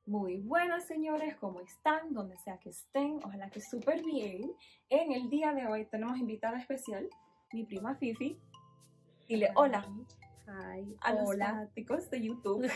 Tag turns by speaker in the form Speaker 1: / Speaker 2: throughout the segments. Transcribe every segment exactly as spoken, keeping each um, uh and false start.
Speaker 1: Muy buenas, señores, ¿cómo están? Donde sea que estén, ojalá que súper bien. En el día de hoy tenemos invitada especial, mi prima Fifi. Dile hola
Speaker 2: Hi.
Speaker 1: a los
Speaker 2: Hola.
Speaker 1: fanáticos de YouTube.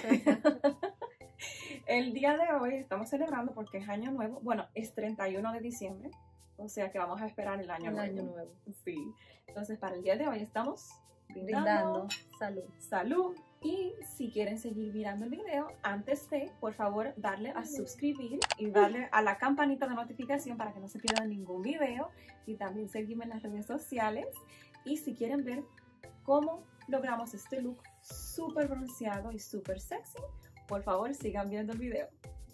Speaker 1: El día de hoy estamos celebrando porque es año nuevo. Bueno, es treinta y uno de diciembre, o sea que vamos a esperar el año
Speaker 2: El
Speaker 1: nuevo.
Speaker 2: año nuevo.
Speaker 1: Sí. Entonces, para el día de hoy estamos brindando,
Speaker 2: Brindando. Salud.
Speaker 1: salud. Y si quieren seguir mirando el video, antes de, por favor, darle a suscribir y darle a la campanita de notificación para que no se pierdan ningún video. Y también seguirme en las redes sociales. Y si quieren ver cómo logramos este look súper bronceado y súper sexy, por favor, sigan viendo el video.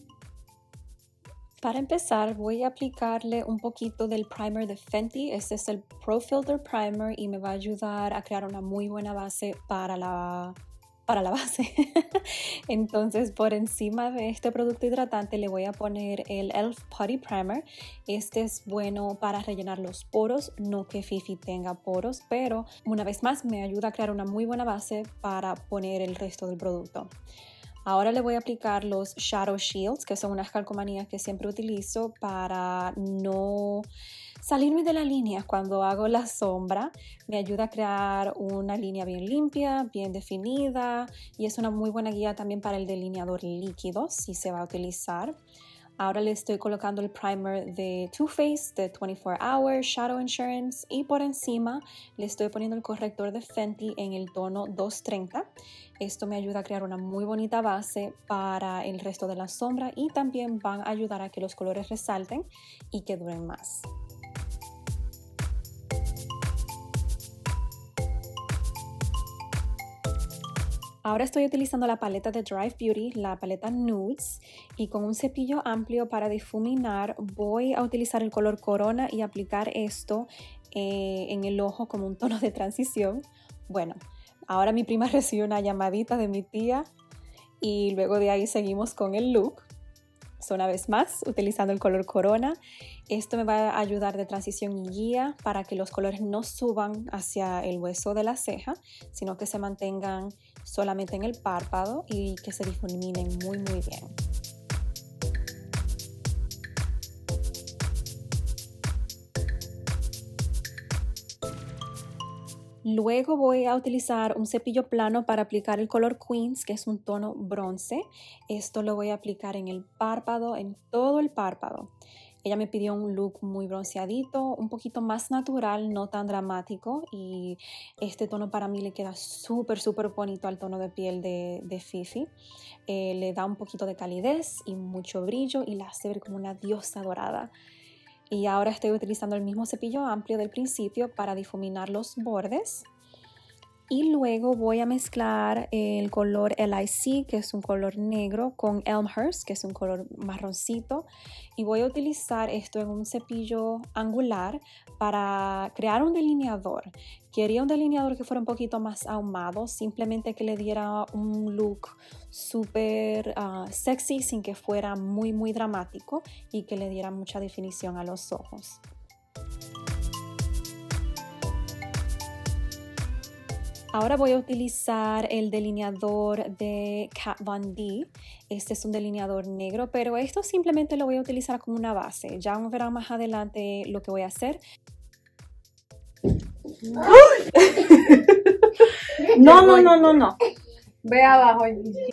Speaker 1: Para empezar, voy a aplicarle un poquito del primer de Fenty. Este es el Pro Filter Primer y me va a ayudar a crear una muy buena base para la... para la base. Entonces, por encima de este producto hidratante le voy a poner el e l f Putty Primer. Este es bueno para rellenar los poros, no que Fifi tenga poros, pero una vez más me ayuda a crear una muy buena base para poner el resto del producto. Ahora le voy a aplicar los Shadow Shields, que son unas calcomanías que siempre utilizo para no salirme de la línea cuando hago la sombra. Me ayuda a crear una línea bien limpia, bien definida, y es una muy buena guía también para el delineador líquido si se va a utilizar. Ahora le estoy colocando el primer de Too Faced de veinticuatro hour Shadow Insurance y por encima le estoy poniendo el corrector de Fenty en el tono doscientos treinta. Esto me ayuda a crear una muy bonita base para el resto de la sombra y también van a ayudar a que los colores resalten y que duren más. Ahora estoy utilizando la paleta de Drive Beauty, la paleta Nudes, y con un cepillo amplio para difuminar voy a utilizar el color Corona y aplicar esto eh, en el ojo como un tono de transición. Bueno, ahora mi prima recibe una llamadita de mi tía y luego de ahí seguimos con el look. So, una vez más, utilizando el color Corona. Esto me va a ayudar de transición y guía para que los colores no suban hacia el hueso de la ceja, sino que se mantengan solamente en el párpado y que se difuminen muy muy bien. Luego voy a utilizar un cepillo plano para aplicar el color Queens, que es un tono bronce. Esto lo voy a aplicar en el párpado, en todo el párpado. Ella me pidió un look muy bronceadito, un poquito más natural, no tan dramático. Y este tono para mí le queda súper, súper bonito al tono de piel de, de Fifi. Eh, le da un poquito de calidez y mucho brillo y la hace ver como una diosa dorada. Y ahora estoy utilizando el mismo cepillo amplio del principio para difuminar los bordes. Y luego voy a mezclar el color L I C, que es un color negro, con Elmhurst, que es un color marroncito. Y voy a utilizar esto en un cepillo angular para crear un delineador. Quería un delineador que fuera un poquito más ahumado, simplemente que le diera un look súper uh, sexy sin que fuera muy muy dramático y que le diera mucha definición a los ojos. Ahora voy a utilizar el delineador de Kat Von D. Este es un delineador negro, pero esto simplemente lo voy a utilizar como una base. Ya verán más adelante lo que voy a hacer. No, no, no, no, no.
Speaker 2: Ve abajo.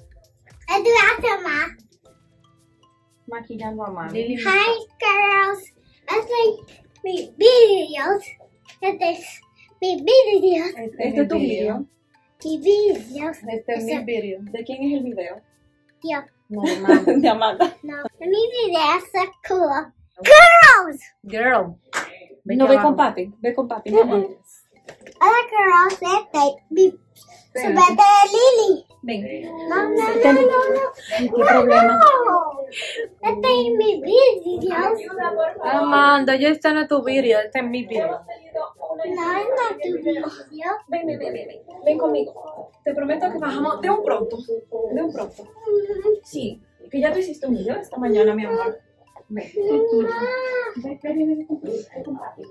Speaker 1: Maquillando a mano.
Speaker 3: Hi girls, I like my videos. This is my videos.
Speaker 2: Este,
Speaker 1: Este es tu video.
Speaker 3: My videos.
Speaker 2: Este es mi video.
Speaker 1: ¿De quién es el video?
Speaker 3: Yo.
Speaker 2: No, mamá.
Speaker 1: De Amanda.
Speaker 3: No. My videos are cool. Girls.
Speaker 2: Girl.
Speaker 1: No, ve con papi. Ve con papi. No, no.
Speaker 3: Other girls that they be so better Lily.
Speaker 1: Ven.
Speaker 3: No, no, no, no, no.
Speaker 1: ¿Qué problema?
Speaker 3: No. That they my videos.
Speaker 2: Amanda, ya está en tu video. Este es mi video.
Speaker 3: No, it's not the video.
Speaker 1: Ven, ven, ven, ven, ven. Ven conmigo. Te prometo que bajamos de un pronto. De un pronto. Sí. Que ya tú hiciste un video esta mañana, mi amor. Ven. Ven, ven, ven, ven con papi.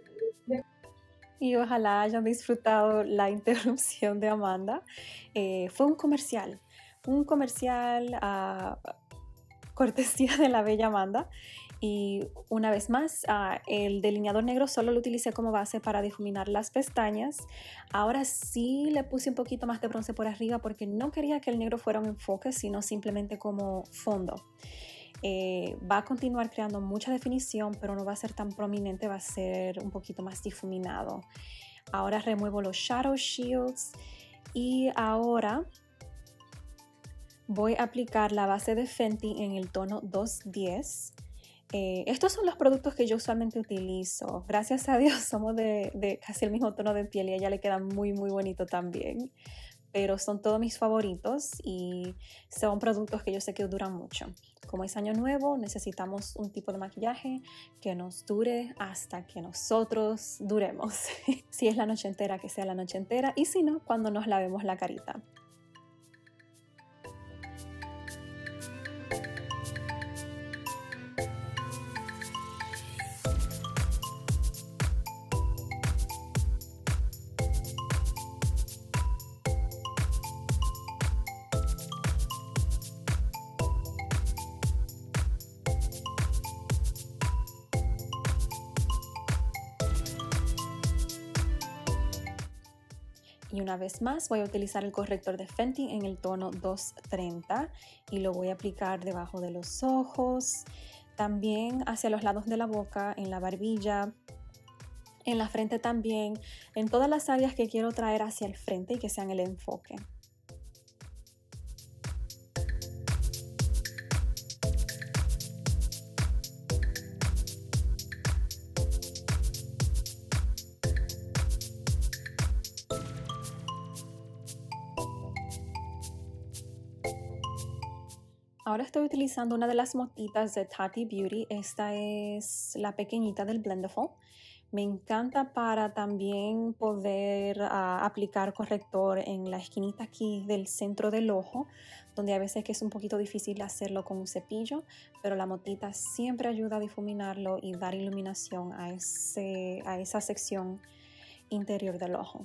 Speaker 1: Y ojalá hayan disfrutado la interrupción de Amanda. Eh, fue un comercial. Un comercial uh, cortesía de la bella Amanda. Y una vez más, uh, el delineador negro solo lo utilicé como base para difuminar las pestañas. Ahora sí le puse un poquito más de bronce por arriba porque no quería que el negro fuera un enfoque, sino simplemente como fondo. Eh, va a continuar creando mucha definición, pero no va a ser tan prominente, va a ser un poquito más difuminado. Ahora remuevo los Shadow Shields y ahora voy a aplicar la base de Fenty en el tono dos diez. Eh, estos son los productos que yo usualmente utilizo. Gracias a Dios somos de, de casi el mismo tono de piel y a ella le queda muy muy bonito también. Pero son todos mis favoritos y son productos que yo sé que duran mucho. Como es año nuevo, necesitamos un tipo de maquillaje que nos dure hasta que nosotros duremos. Si es la noche entera, que sea la noche entera, y si no, cuando nos lavemos la carita. Y una vez más voy a utilizar el corrector de Fenty en el tono dos treinta y lo voy a aplicar debajo de los ojos, también hacia los lados de la boca, en la barbilla, en la frente también, en todas las áreas que quiero traer hacia el frente y que sean el enfoque. Ahora estoy utilizando una de las motitas de Tati Beauty. Esta es la pequeñita del Blendiful. Me encanta para también poder uh, aplicar corrector en la esquinita aquí del centro del ojo, donde a veces que es un poquito difícil hacerlo con un cepillo, pero la motita siempre ayuda a difuminarlo y dar iluminación a, ese, a esa sección interior del ojo.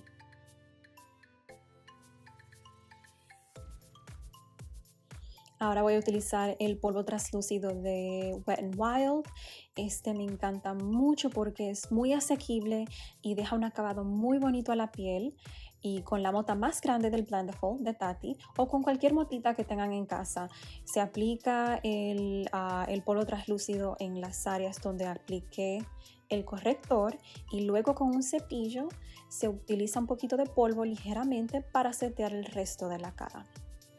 Speaker 1: Ahora voy a utilizar el polvo translúcido de Wet n Wild. Este me encanta mucho porque es muy asequible y deja un acabado muy bonito a la piel. Y con la mota más grande del Blendiful de Tati o con cualquier motita que tengan en casa, se aplica el, uh, el polvo translúcido en las áreas donde apliqué el corrector y luego con un cepillo se utiliza un poquito de polvo ligeramente para setear el resto de la cara.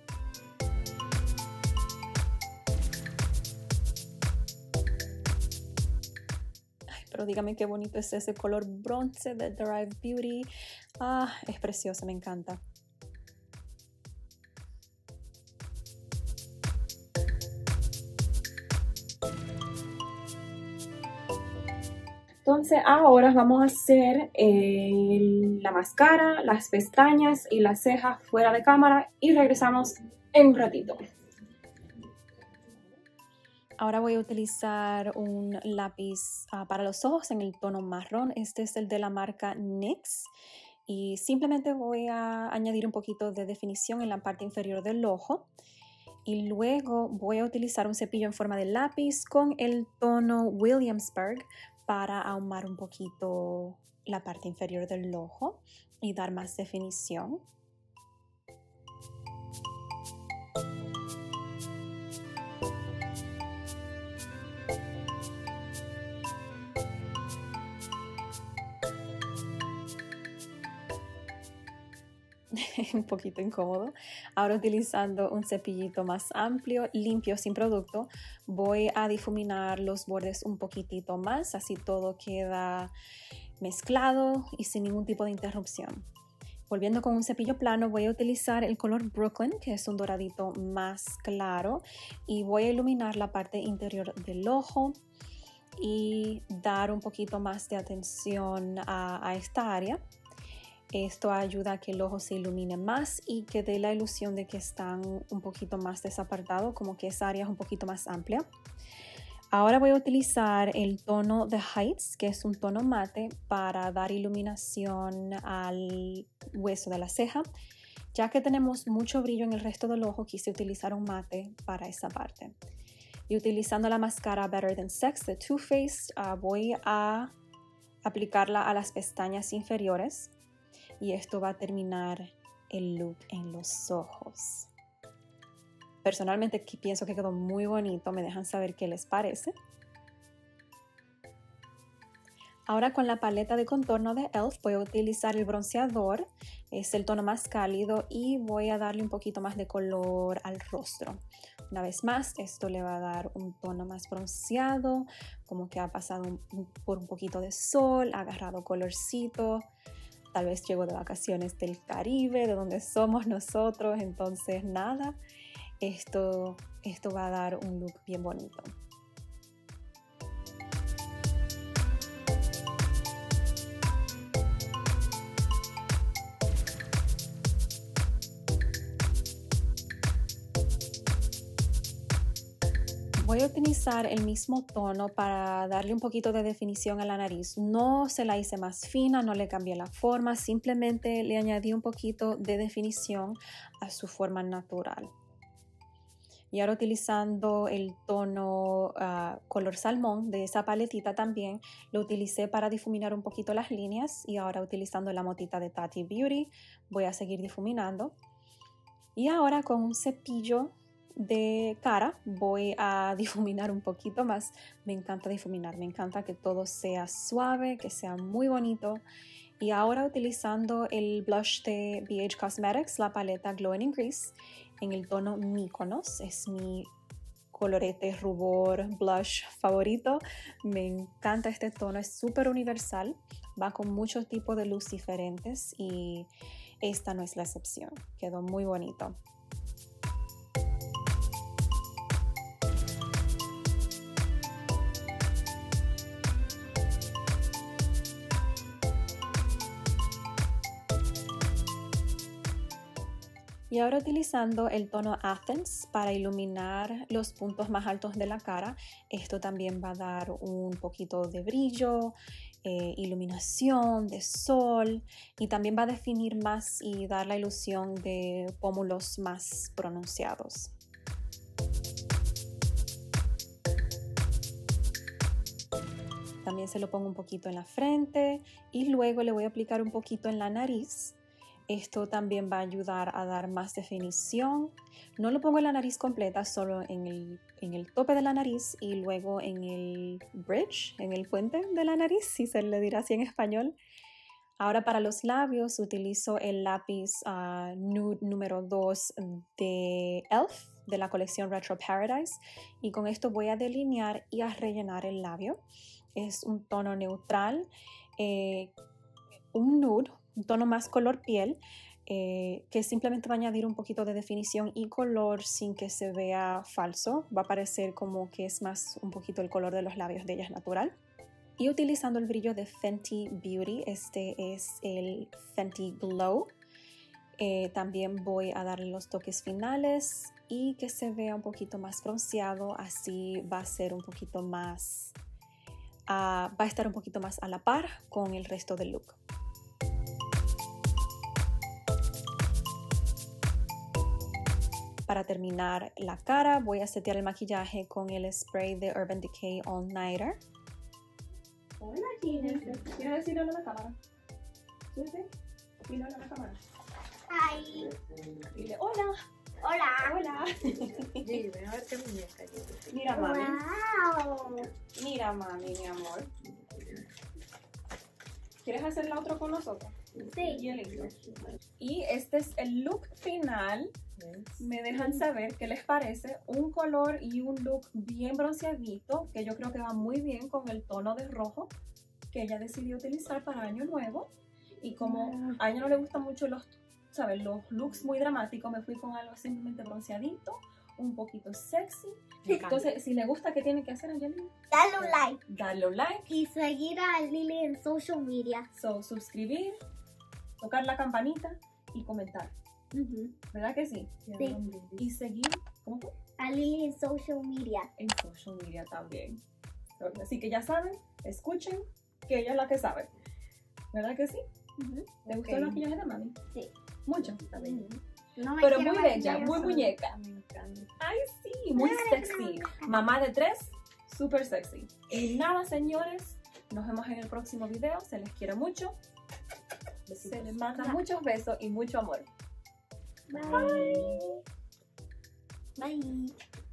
Speaker 1: Pero dígame qué bonito es ese color bronce de Derived Beauty. Ah, es precioso, me encanta.
Speaker 2: Entonces ahora vamos a hacer eh, la máscara, las pestañas y las cejas fuera de cámara y regresamos en un ratito.
Speaker 1: Ahora voy a utilizar un lápiz uh, para los ojos en el tono marrón. Este es el de la marca N Y X. Y simplemente voy a añadir un poquito de definición en la parte inferior del ojo. Y luego voy a utilizar un cepillo en forma de lápiz con el tono Williamsburg para ahumar un poquito la parte inferior del ojo y dar más definición. Un poquito incómodo. Ahora utilizando un cepillito más amplio, limpio, sin producto, voy a difuminar los bordes un poquitito más, así todo queda mezclado y sin ningún tipo de interrupción. Volviendo con un cepillo plano, voy a utilizar el color Brooklyn, que es un doradito más claro, y voy a iluminar la parte interior del ojo y dar un poquito más de atención a, a esta área. Esto ayuda a que el ojo se ilumine más y que dé la ilusión de que están un poquito más desapartados, como que esa área es un poquito más amplia. Ahora voy a utilizar el tono The Heights, que es un tono mate, para dar iluminación al hueso de la ceja. Ya que tenemos mucho brillo en el resto del ojo, quise utilizar un mate para esa parte. Y utilizando la máscara Better Than Sex de Too Faced, uh, voy a aplicarla a las pestañas inferiores. Y esto va a terminar el look en los ojos. Personalmente pienso que quedó muy bonito. Me dejan saber qué les parece. Ahora con la paleta de contorno de e l f voy a utilizar el bronceador. Es el tono más cálido y voy a darle un poquito más de color al rostro. Una vez más, esto le va a dar un tono más bronceado, como que ha pasado un, por un poquito de sol, ha agarrado colorcito. Tal vez llego de vacaciones del Caribe, de donde somos nosotros. Entonces, nada, esto, esto va a dar un look bien bonito. Voy a utilizar el mismo tono para darle un poquito de definición a la nariz. No se la hice más fina, no le cambié la forma, simplemente le añadí un poquito de definición a su forma natural. Y ahora utilizando el tono uh, color salmón de esa paletita también, lo utilicé para difuminar un poquito las líneas. Y ahora utilizando la motita de Tati Beauty, voy a seguir difuminando. Y ahora con un cepillo de cara voy a difuminar un poquito más. Me encanta difuminar, me encanta que todo sea suave, que sea muy bonito. Y ahora utilizando el blush de B H Cosmetics, la paleta Glowing in Grease, en el tono Mykonos. Es mi colorete rubor blush favorito. Me encanta este tono, es súper universal, va con muchos tipos de luz diferentes y esta no es la excepción. Quedó muy bonito. Y ahora utilizando el tono Athens para iluminar los puntos más altos de la cara. Esto también va a dar un poquito de brillo, eh, iluminación, de sol. Y también va a definir más y dar la ilusión de pómulos más pronunciados. También se lo pongo un poquito en la frente y luego le voy a aplicar un poquito en la nariz. Esto también va a ayudar a dar más definición. No lo pongo en la nariz completa, solo en el, en el tope de la nariz y luego en el bridge, en el puente de la nariz, si se le dirá así en español. Ahora para los labios utilizo el lápiz uh, Nude número dos de e l f, de la colección Retro Paradise. Y con esto voy a delinear y a rellenar el labio. Es un tono neutral, eh, un nude, un tono más color piel, eh, que simplemente va a añadir un poquito de definición y color sin que se vea falso. Va a parecer como que es más un poquito el color de los labios de ella es natural. Y utilizando el brillo de Fenty Beauty, este es el Fenty Glow. Eh, también voy a darle los toques finales y que se vea un poquito más bronceado, así va a ser un poquito más, uh, va a estar un poquito más a la par con el resto del look. Para terminar la cara voy a setear el maquillaje con el spray de Urban Decay All Nighter.
Speaker 2: Hola, Gina. ¿Quieres decirle hola a la cámara? Súbete. Dile hola a la cámara.
Speaker 3: Hi.
Speaker 2: Dile hola.
Speaker 3: Hola.
Speaker 2: Hola.
Speaker 4: Gigi, ven a ver qué muñeca.
Speaker 2: Mira, mami.
Speaker 3: Wow.
Speaker 2: Mira, mami, mi amor. ¿Quieres hacer la otra con nosotros?
Speaker 3: Sí.
Speaker 2: Y el intro. Y este es el look final. Me dejan saber qué les parece. Un color y un look bien bronceadito, que yo creo que va muy bien con el tono de rojo que ella decidió utilizar para Año Nuevo. Y como a ella no le gustan mucho los, ¿sabes? Los looks muy dramáticos, me fui con algo simplemente bronceadito, un poquito sexy. Entonces, si le gusta, ¿qué tiene que hacer, Angelina?
Speaker 3: Dale un like.
Speaker 2: Darle un like.
Speaker 3: Y seguir a Lily en social media.
Speaker 2: So, suscribir, tocar la campanita y comentar.
Speaker 3: Uh-huh.
Speaker 2: ¿Verdad que sí?
Speaker 3: Sí.
Speaker 2: Y seguir, ¿cómo fue?
Speaker 3: A Lily en social media.
Speaker 2: En social media también. Así que ya saben, escuchen, que ella es la que sabe. ¿Verdad que sí?
Speaker 3: Uh-huh.
Speaker 2: ¿Te gustó
Speaker 4: Ok.
Speaker 2: el maquillaje de mami?
Speaker 3: Sí.
Speaker 2: Mucho, también.
Speaker 3: Uh-huh. No me
Speaker 2: Pero
Speaker 3: quiero
Speaker 2: muy
Speaker 3: maquillar
Speaker 2: bella,
Speaker 3: yo
Speaker 2: muy
Speaker 3: sola.
Speaker 2: muñeca.
Speaker 4: Me encanta.
Speaker 2: Ay, sí, muy sexy. Mamá de tres, súper sexy. Y nada, señores, nos vemos en el próximo video. Se les quiere mucho. Se les manda muchos besos y mucho amor.
Speaker 3: Bye. Bye.